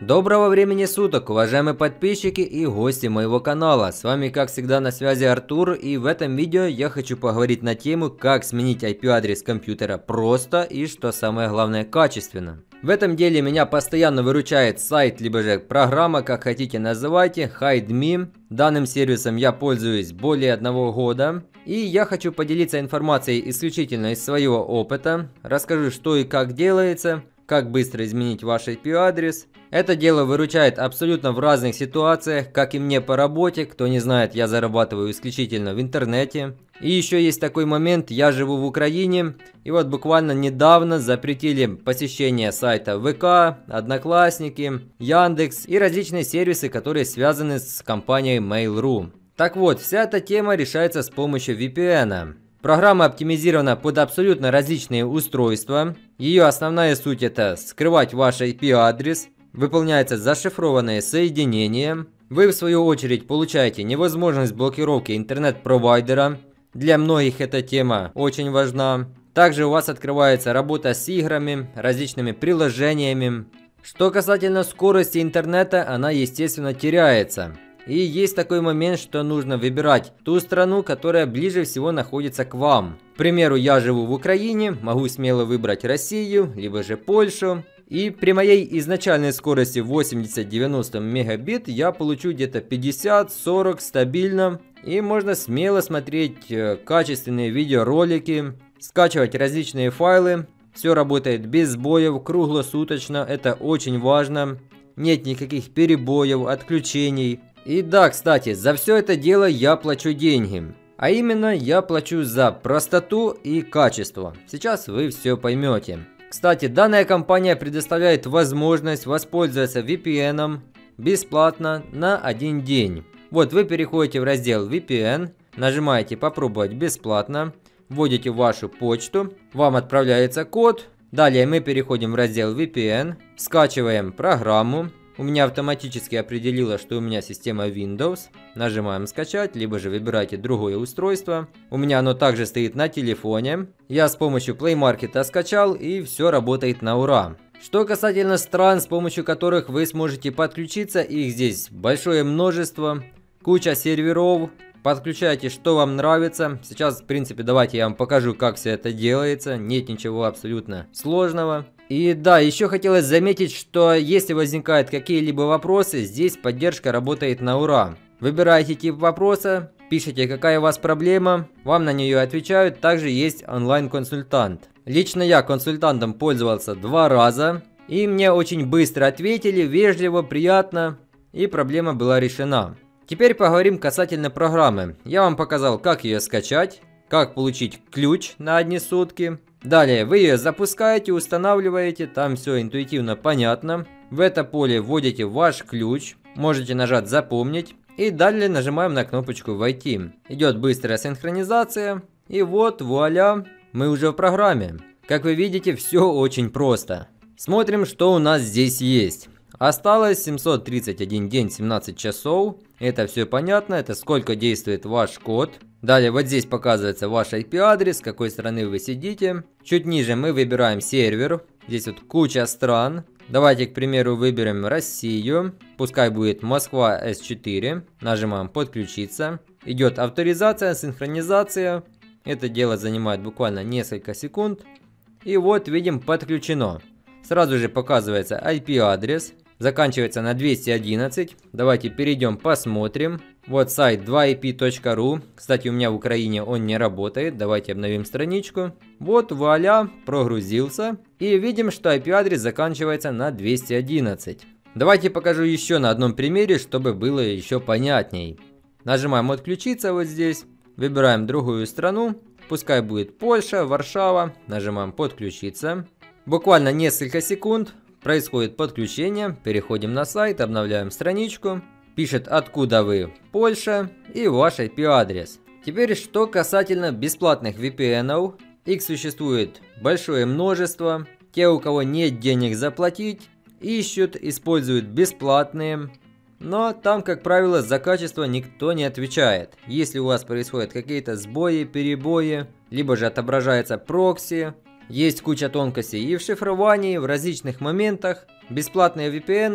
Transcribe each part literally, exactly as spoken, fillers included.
Доброго времени суток, уважаемые подписчики и гости моего канала. С вами как всегда на связи Артур, и в этом видео я хочу поговорить на тему, как сменить ай пи-адрес компьютера просто и, что самое главное, качественно. В этом деле меня постоянно выручает сайт, либо же программа, как хотите называйте, HideMe. Данным сервисом я пользуюсь более одного года. И я хочу поделиться информацией исключительно из своего опыта. Расскажу, что и как делается, как быстро изменить ваш ай пи-адрес. Это дело выручает абсолютно в разных ситуациях, как и мне по работе. Кто не знает, я зарабатываю исключительно в интернете. И еще есть такой момент, я живу в Украине, и вот буквально недавно запретили посещение сайта вэ ка, Одноклассники, Яндекс и различные сервисы, которые связаны с компанией Mail.ru. Так вот, вся эта тема решается с помощью ви пи эн. Программа оптимизирована под абсолютно различные устройства. Ее основная суть — это скрывать ваш ай пи-адрес. Выполняется зашифрованное соединение. Вы в свою очередь получаете невозможность блокировки интернет-провайдера. Для многих эта тема очень важна. Также у вас открывается работа с играми, различными приложениями. Что касательно скорости интернета, она естественно теряется. И есть такой момент, что нужно выбирать ту страну, которая ближе всего находится к вам. К примеру, я живу в Украине, могу смело выбрать Россию, либо же Польшу. И при моей изначальной скорости восемьдесят-девяносто мегабит я получу где-то пятьдесят-сорок стабильно. И можно смело смотреть качественные видеоролики, скачивать различные файлы. Все работает без сбоев, круглосуточно, это очень важно. Нет никаких перебоев, отключений. И да, кстати, за все это дело я плачу деньги. А именно, я плачу за простоту и качество. Сейчас вы все поймете. Кстати, данная компания предоставляет возможность воспользоваться ви пи эн бесплатно на один день. Вот вы переходите в раздел ви пи эн, нажимаете «Попробовать бесплатно», вводите вашу почту, вам отправляется код. Далее мы переходим в раздел ви пи эн, скачиваем программу. У меня автоматически определило, что у меня система Windows. Нажимаем «Скачать», либо же выбирайте другое устройство. У меня оно также стоит на телефоне. Я с помощью Play Market скачал, и все работает на ура. Что касательно стран, с помощью которых вы сможете подключиться, их здесь большое множество. Куча серверов. Подключайте, что вам нравится. Сейчас, в принципе, давайте я вам покажу, как все это делается. Нет ничего абсолютно сложного. И да, еще хотелось заметить, что если возникают какие-либо вопросы, здесь поддержка работает на ура. Выбираете тип вопроса, пишите, какая у вас проблема, вам на нее отвечают. Также есть онлайн-консультант. Лично я консультантом пользовался два раза, и мне очень быстро ответили, вежливо, приятно, и проблема была решена. Теперь поговорим касательно программы. Я вам показал, как ее скачать, как получить ключ на одни сутки. Далее вы ее запускаете, устанавливаете, там все интуитивно понятно. В это поле вводите ваш ключ, можете нажать «Запомнить». И далее нажимаем на кнопочку «Войти». Идет быстрая синхронизация. И вот, вуаля, мы уже в программе. Как вы видите, все очень просто. Смотрим, что у нас здесь есть. Осталось семьсот тридцать один день, семнадцать часов. Это все понятно, это сколько действует ваш код. Далее вот здесь показывается ваш ай пи-адрес, с какой стороны вы сидите. Чуть ниже мы выбираем сервер. Здесь вот куча стран. Давайте, к примеру, выберем Россию. Пускай будет Москва эс четыре. Нажимаем «Подключиться». Идет авторизация, синхронизация. Это дело занимает буквально несколько секунд. И вот видим, подключено. Сразу же показывается ай пи-адрес. Заканчивается на двести одиннадцать. Давайте перейдем, посмотрим. Вот сайт два ай пи точка ру. Кстати, у меня в Украине он не работает. Давайте обновим страничку. Вот, вуаля, прогрузился. И видим, что ай пи-адрес заканчивается на двести одиннадцать. Давайте покажу еще на одном примере, чтобы было еще понятней. Нажимаем «Отключиться» вот здесь. Выбираем другую страну. Пускай будет Польша, Варшава. Нажимаем «Подключиться». Буквально несколько секунд. Происходит подключение, переходим на сайт, обновляем страничку, пишет, откуда вы, Польша, и ваш ай пи-адрес. Теперь, что касательно бесплатных ви пи эн, их существует большое множество. Те, у кого нет денег заплатить, ищут, используют бесплатные. Но там, как правило, за качество никто не отвечает. Если у вас происходят какие-то сбои, перебои, либо же отображается прокси, Есть куча тонкостей и в шифровании, в различных моментах. Бесплатные ви пи эн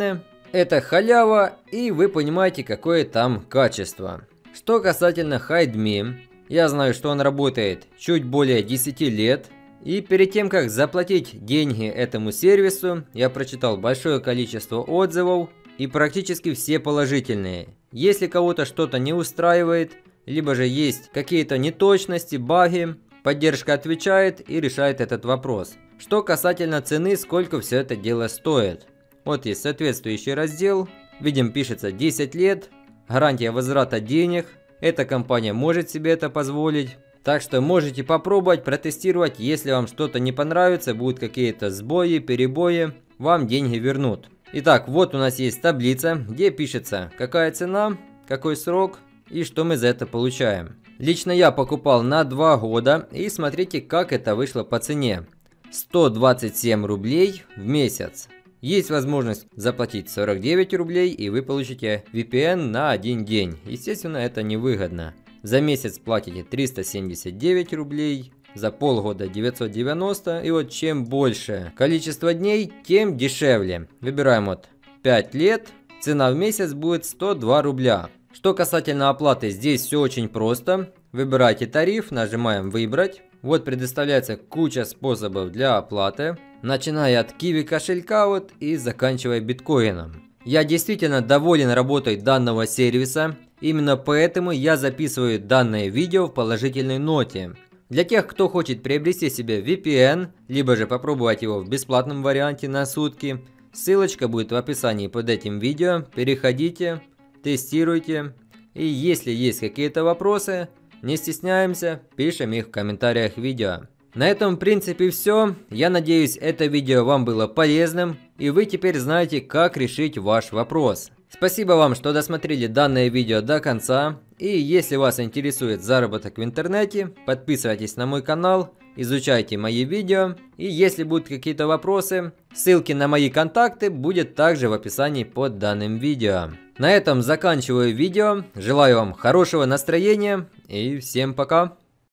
Это халява, и вы понимаете, какое там качество. Что касательно HideMe, я знаю, что он работает чуть более десяти лет. И перед тем, как заплатить деньги этому сервису, я прочитал большое количество отзывов, и практически все положительные. Если кого-то что-то не устраивает, либо же есть какие-то неточности, баги, поддержка отвечает и решает этот вопрос. Что касательно цены, сколько все это дело стоит. Вот есть соответствующий раздел, видим, пишется десять лет, гарантия возврата денег, эта компания может себе это позволить. Так что можете попробовать, протестировать, если вам что-то не понравится, будут какие-то сбои, перебои, вам деньги вернут. Итак, вот у нас есть таблица, где пишется, какая цена, какой срок и что мы за это получаем. Лично я покупал на два года, и смотрите, как это вышло по цене. сто двадцать семь рублей в месяц. Есть возможность заплатить сорок девять рублей, и вы получите ви пи эн на один день. Естественно, это невыгодно. За месяц платите триста семьдесят девять рублей, за полгода девятьсот девяносто, и вот чем больше количество дней, тем дешевле. Выбираем вот пять лет, цена в месяц будет сто два рубля. Что касательно оплаты, здесь все очень просто. Выбирайте тариф, нажимаем «Выбрать». Вот предоставляется куча способов для оплаты, начиная от Kiwi кошелька вот и заканчивая биткоином. Я действительно доволен работой данного сервиса. Именно поэтому я записываю данное видео в положительной ноте. Для тех, кто хочет приобрести себе ви пи эн, либо же попробовать его в бесплатном варианте на сутки, ссылочка будет в описании под этим видео. Переходите, тестируйте. И если есть какие-то вопросы, не стесняемся, пишем их в комментариях видео. На этом в принципе все. Я надеюсь, это видео вам было полезным, и вы теперь знаете, как решить ваш вопрос. Спасибо вам, что досмотрели данное видео до конца. И если вас интересует заработок в интернете, подписывайтесь на мой канал, изучайте мои видео. И если будут какие-то вопросы, ссылки на мои контакты будут также в описании под данным видео. На этом заканчиваю видео. Желаю вам хорошего настроения и всем пока.